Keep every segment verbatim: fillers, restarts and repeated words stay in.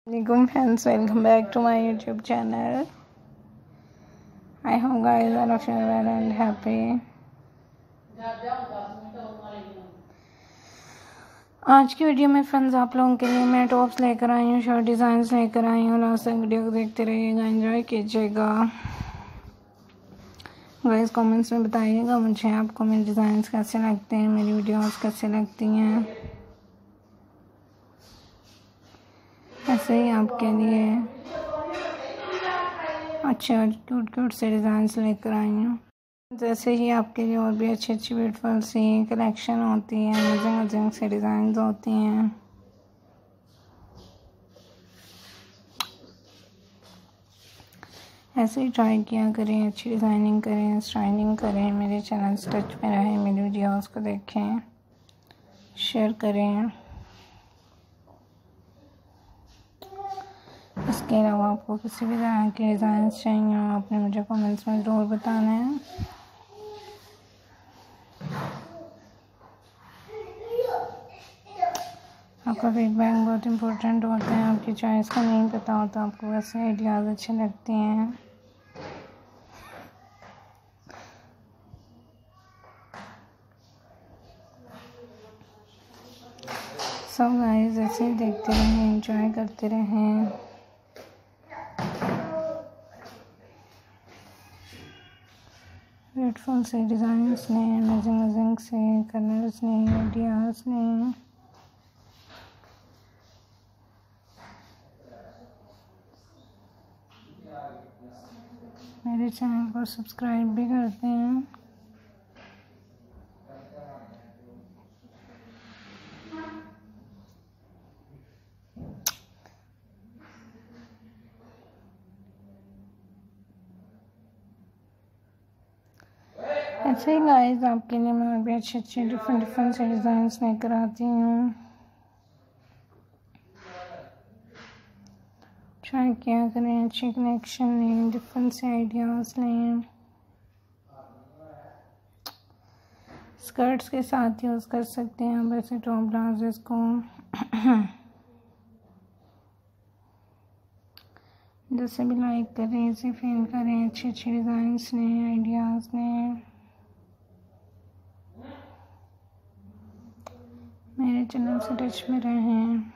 Assalamualaikum friends, welcome back to my YouTube channel. I hope guys all of you are well and happy. आज की video में friends आप लोगों के लिए मैं टॉप्स लेकर आई हूँ, शर्ट डिज़ाइंस लेकर आई हूँ। लास्ट तक वीडियो को देखते रहिएगा, एंजॉय कीजिएगा। गाइस कमेंट्स में बताइएगा मुझे आपको मेरे डिज़ाइंस कैसे लगते हैं, मेरी वीडियोस कैसे लगती हैं। ऐसे ही आपके लिए अच्छे और क्यूट क्यूट से डिज़ाइंस लेकर आई हूँ। जैसे ही आपके लिए और भी अच्छी अच्छी ब्यूटीफुल सी कलेक्शन होती है, मज़े मज़े से डिज़ाइंस होती हैं। ऐसे ही ट्राई किया करें, अच्छी डिज़ाइनिंग करें, स्टाइलिंग करें। मेरे चैनल से टच में रहें, मेरी वीडियोस को देखें, शेयर करें। इसके अलावा आपको किसी भी तरह के डिज़ाइन चाहिए हो, आपने मुझे कमेंट्स में ज़रूर बताना है। आपका फीडबैक बहुत इम्पोर्टेंट होता है। आपकी चॉइस का नहीं पता होता, आपको वैसे आइडियाज़ अच्छे लगते हैं। सब गाइस ऐसे ही देखते रहें, एंजॉय करते रहें। ब्यूटीफुल से डिज़ाइंस ने, अमेजिंग अमेजिंग से कलर्स ने, आइडियाज़ ने। मेरे चैनल को सब्सक्राइब भी करते हैं। ऐसे ही गाइस आपके लिए मैं और भी अच्छे अच्छे डिफरेंट डिफरेंट से डिज़ाइंस लेकर आती हूँ। ट्राई किया करें, अच्छी कनेक्शन लें, डिफरेंट से आइडियाज़ लें। स्कर्ट्स के साथ यूज़ कर सकते हैं आप ऐसे टॉप ब्लाउजेस को। जैसे भी लाइक करें, इसे फील करें। अच्छे अच्छे डिज़ाइंस लें, आइडियाज़ लें। मेरे चैनल से टच में रहें।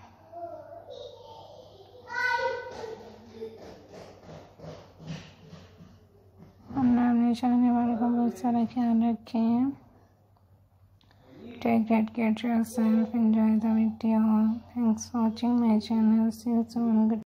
हमने अपने चाहने वाले का बहुत सारा ख्याल रखें। Take great care of yourself. Enjoy the video. Thanks for watching my channel. See you soon. Good